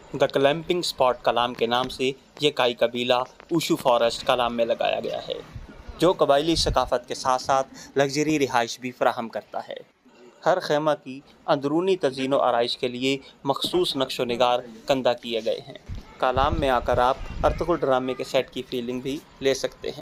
The clamping spot कलाम के नाम से ये काई कबीला ऊशु फॉरेस्ट कलाम में लगाया गया है, जो कबायली सकाफ़त के साथ साथ लग्जरी रिहाइश भी फराहम करता है। हर खेमा की अंदरूनी तज़ीन व आराइश के लिए मखसूस नक्शो निगार कंदा किए गए हैं। कलाम में आकर आप अर्तुगरुल ड्रामे के सेट की फीलिंग भी ले सकते हैं।